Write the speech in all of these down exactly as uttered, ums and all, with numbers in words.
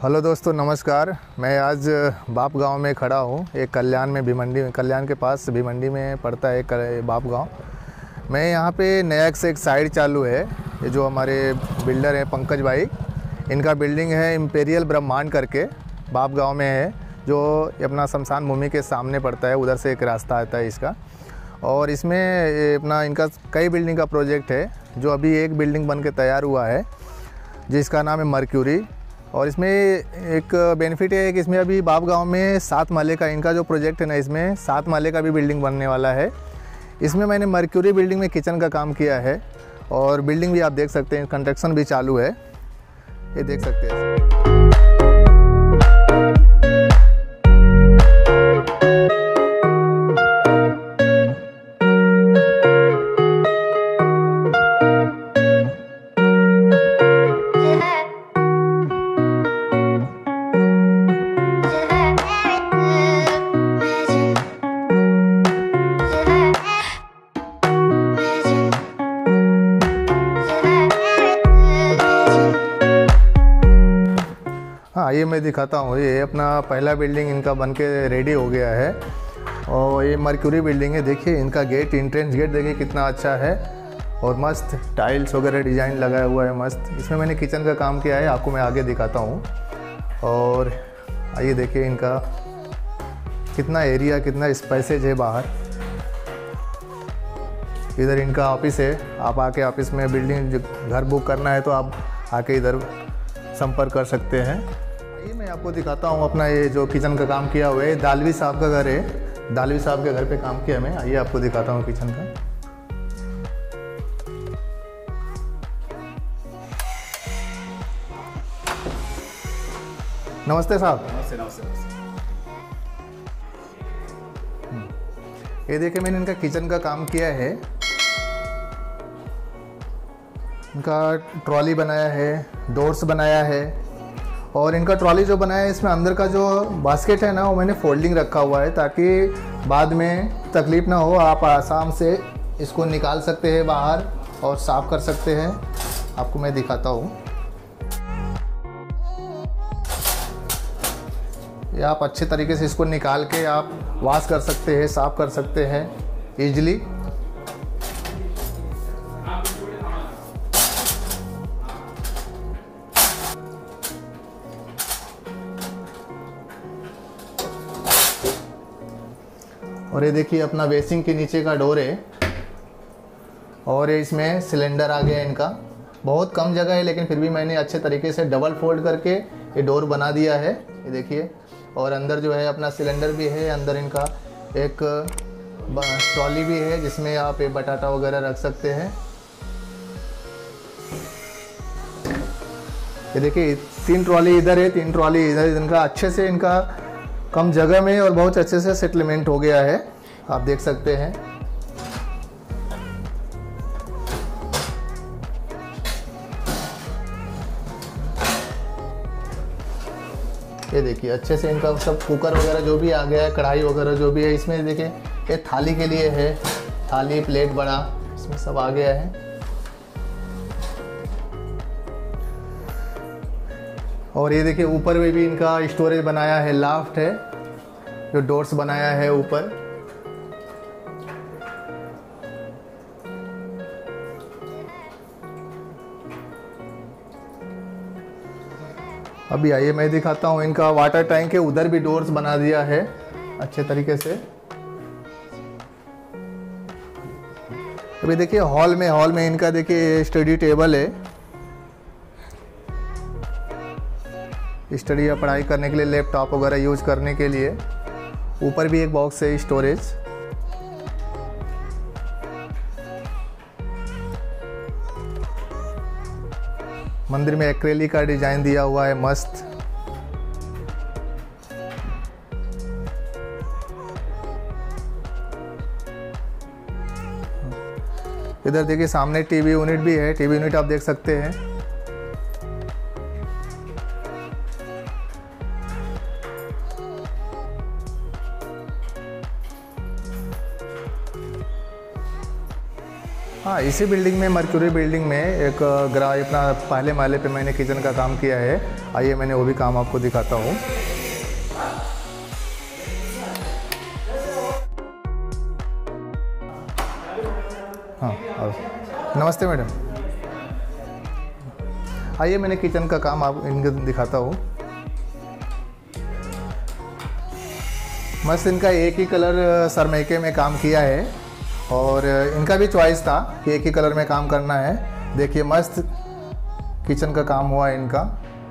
Hello दोस्तों, नमस्कार। मैं आज बाप गांव में खड़ा हूं। एक कल्याण में भिमंडी में कल्याण के पास भिमंडी में पड़ता है एक बाप गांव। मैं यहां पे नया से एक साइड चालू है। ये जो हमारे बिल्डर हैं पंकज भाई, इनका बिल्डिंग है इम्पेरियल ब्रह्मांड करके, बाप गांव में है, जो अपना शमशान भूमि के सामने पड़ता है। उधर से एक रास्ता आता है इसका। और इसमें अपना इनका कई बिल्डिंग का प्रोजेक्ट है, जो अभी एक बिल्डिंग बन के तैयार हुआ है जिसका नाम है मर्क्यूरी। और इसमें एक बेनिफिट है कि इसमें अभी बाप गांव में सात माले का इनका जो प्रोजेक्ट है ना, इसमें सात माले का भी बिल्डिंग बनने वाला है। इसमें मैंने मर्क्यूरी बिल्डिंग में किचन का काम किया है और बिल्डिंग भी आप देख सकते हैं, कंस्ट्रक्शन भी चालू है, ये देख सकते हैं। हाँ, ये मैं दिखाता हूँ। ये अपना पहला बिल्डिंग इनका बनके रेडी हो गया है और ये मर्क्यूरी बिल्डिंग है। देखिए इनका गेट, एंट्रेंस गेट देखिए कितना अच्छा है और मस्त टाइल्स वगैरह डिज़ाइन लगाया हुआ है मस्त। इसमें मैंने किचन का काम किया है, आपको मैं आगे दिखाता हूँ। और आइए देखिए इनका कितना एरिया, कितना स्पेसेज है बाहर। इधर इनका ऑफिस है। आप आके ऑफिस में बिल्डिंग घर बुक करना है तो आप आके इधर संपर्क कर सकते हैं। ये मैं आपको दिखाता हूँ अपना ये जो किचन का काम किया हुआ है। दालवी साहब का घर है, दालवी साहब के घर पे काम किया मैं। आइए आपको दिखाता हूँ किचन का। नमस्ते साहब। नमस्ते नमस्ते नमस्ते। ये देखिए मैंने इनका किचन का काम किया है। इनका ट्रॉली बनाया है, डोर्स बनाया है और इनका ट्रॉली जो बनाया है इसमें अंदर का जो बास्केट है ना, वो मैंने फोल्डिंग रखा हुआ है ताकि बाद में तकलीफ़ ना हो। आप आराम से इसको निकाल सकते हैं बाहर और साफ़ कर सकते हैं। आपको मैं दिखाता हूँ। ये आप अच्छे तरीके से इसको निकाल के आप वॉश कर सकते हैं, साफ़ कर सकते हैं ईजिली। और ये देखिए अपना बेसिंग के नीचे का डोर है और ये इसमें सिलेंडर आ गया है इनका। बहुत कम जगह है लेकिन फिर भी मैंने अच्छे तरीके से डबल फोल्ड करके ये डोर बना दिया है, ये देखिए। और अंदर जो है अपना सिलेंडर भी है। अंदर इनका एक ट्रॉली भी है जिसमें आप ये बटाटा वगैरह रख सकते हैं। ये देखिए तीन ट्रॉली इधर है, तीन ट्रॉली इधर। इनका अच्छे से इनका कम जगह में और बहुत अच्छे से सेटलमेंट हो गया है, आप देख सकते हैं। ये देखिए अच्छे से इनका सब कुकर वगैरह जो भी आ गया है, कढ़ाई वगैरह जो भी है इसमें। देखिए ये थाली के लिए है, थाली प्लेट बड़ा इसमें सब आ गया है। और ये देखिए ऊपर में भी इनका स्टोरेज बनाया है, लाफ्ट है, जो डोर्स बनाया है ऊपर। अभी आइए मैं दिखाता हूँ। इनका वाटर टैंक है, उधर भी डोर्स बना दिया है अच्छे तरीके से। अभी देखिए हॉल में हॉल में इनका देखिए स्टडी टेबल है, स्टडी या पढ़ाई करने के लिए, लैपटॉप वगैरह यूज करने के लिए। ऊपर भी एक बॉक्स है स्टोरेज। मंदिर में एक्रेलिक का डिजाइन दिया हुआ है मस्त। इधर देखिए सामने टीवी यूनिट भी है, टीवी यूनिट आप देख सकते हैं। हाँ, इसी बिल्डिंग में, मर्क्यूरी बिल्डिंग में एक ग्रा अपना पहले माले पे मैंने किचन का काम किया है। आइए मैंने वो भी काम आपको दिखाता हूँ। हाँ, और नमस्ते मैडम। आइए मैंने किचन का काम आप इनको दिखाता हूँ। मस्त इनका एक ही कलर सरमेके में काम किया है और इनका भी चॉइस था कि एक ही कलर में काम करना है। देखिए मस्त किचन का काम हुआ है इनका।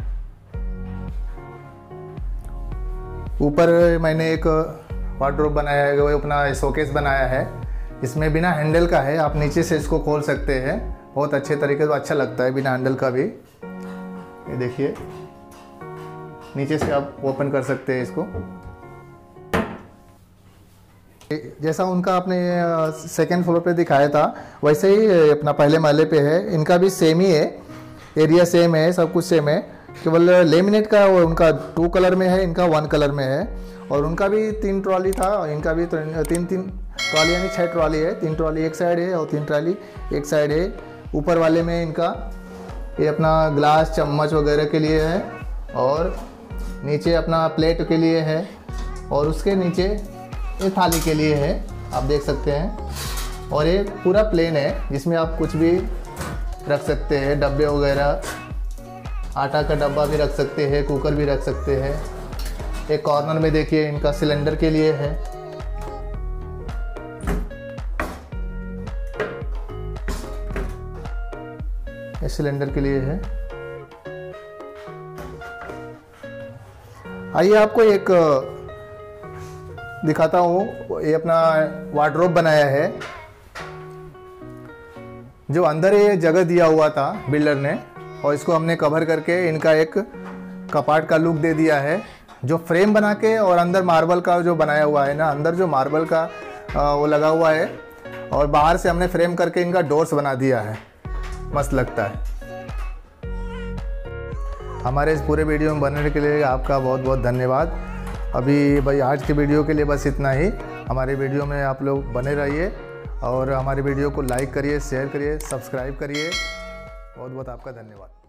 ऊपर मैंने एक वार्डरोब बनाया है, वो अपना शोकेस बनाया है। इसमें बिना हैंडल का है, आप नीचे से इसको खोल सकते हैं। बहुत अच्छे तरीके से, अच्छा लगता है बिना हैंडल का भी। ये देखिए नीचे से आप ओपन कर सकते हैं इसको। जैसा उनका आपने सेकेंड फ्लोर पे दिखाया था वैसे ही अपना पहले माले पे है। इनका भी सेम ही है, एरिया सेम है, सब कुछ सेम है। केवल लेमिनेट का वो उनका टू कलर में है, इनका वन कलर में है। और उनका भी तीन ट्रॉली था, इनका भी तीन तीन ट्रॉली यानी छः ट्रॉली है। तीन ट्रॉली एक साइड है और तीन ट्रॉली एक साइड है। ऊपर वाले में इनका ये अपना ग्लास चम्मच वगैरह के लिए है और नीचे अपना प्लेट के लिए है और उसके नीचे ये थाली के लिए है, आप देख सकते हैं। और ये पूरा प्लेन है जिसमें आप कुछ भी रख सकते हैं, डब्बे वगैरह, आटा का डब्बा भी रख सकते हैं, कुकर भी रख सकते हैं। एक कॉर्नर में देखिए इनका सिलेंडर के लिए है। ये सिलेंडर के लिए है। आइए आपको एक दिखाता हूँ। ये अपना वार्डरोब बनाया है, जो अंदर ये जगह दिया हुआ था बिल्डर ने, और इसको हमने कवर करके इनका एक कपाट का लुक दे दिया है। जो फ्रेम बना के और अंदर मार्बल का जो बनाया हुआ है ना, अंदर जो मार्बल का वो लगा हुआ है और बाहर से हमने फ्रेम करके इनका डोर्स बना दिया है। मस्त लगता है। हमारे इस पूरे वीडियो में बनने के लिए आपका बहुत बहुत धन्यवाद। अभी भाई आज के वीडियो के लिए बस इतना ही। हमारे वीडियो में आप लोग बने रहिए और हमारे वीडियो को लाइक करिए, शेयर करिए, सब्सक्राइब करिए। बहुत बहुत आपका धन्यवाद।